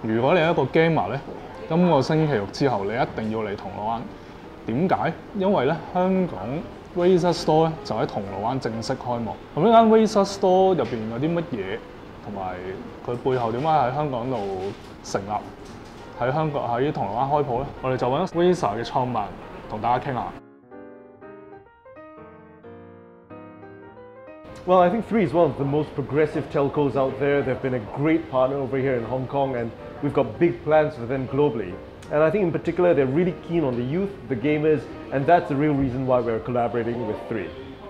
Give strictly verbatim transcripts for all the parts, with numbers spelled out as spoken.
如果你係一個 gamer 咧，今個星期六之後你一定要嚟銅鑼灣。點解？因為咧香港 Razer Store 咧就喺銅鑼灣正式開幕。咁呢間 Razer Store 入邊有啲乜嘢，同埋佢背後點解喺香港度成立，喺香港喺銅鑼灣開鋪咧？我哋就揾 Razer 嘅創辦同大家傾下。 Well, I think Three is one of the most progressive telcos out there. They've been a great partner over here in Hong Kong, and we've got big plans for them globally. And I think in particular, they're really keen on the youth, the gamers, and that's the real reason why we're collaborating with Three.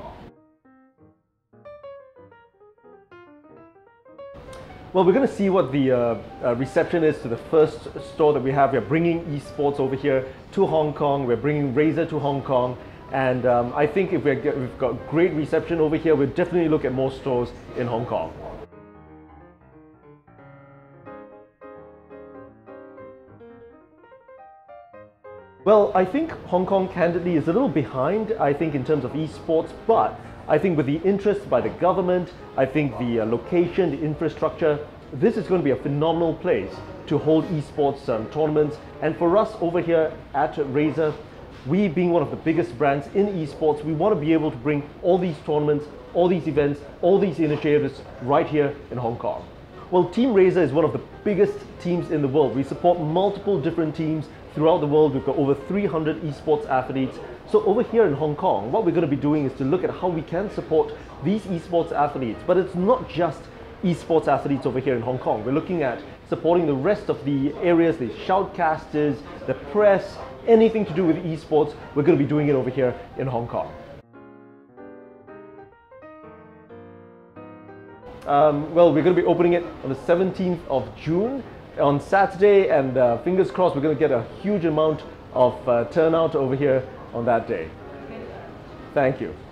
Well, we're going to see what the uh, uh, reception is to the first store that we have. We're bringing esports over here to Hong Kong. We're bringing Razer to Hong Kong. And um, I think if we're, we've got great reception over here, we'll definitely look at more stores in Hong Kong. Well, I think Hong Kong, candidly, is a little behind, I think, in terms of esports, but I think with the interest by the government, I think the uh, location, the infrastructure, this is going to be a phenomenal place to hold esports um, tournaments. And for us over here at Razer, we being one of the biggest brands in esports, we want to be able to bring all these tournaments, all these events, all these initiatives right here in Hong Kong. Well, Team Razer is one of the biggest teams in the world. We support multiple different teams throughout the world. We've got over three hundred esports athletes. So over here in Hong Kong, what we're going to be doing is to look at how we can support these esports athletes. But it's not just esports athletes over here in Hong Kong. We're looking at supporting the rest of the areas, the shoutcasters, the press, anything to do with esports. We're going to be doing it over here in Hong Kong. Um, well, we're going to be opening it on the seventeenth of June on Saturday, and uh, fingers crossed we're going to get a huge amount of uh, turnout over here on that day. Thank you.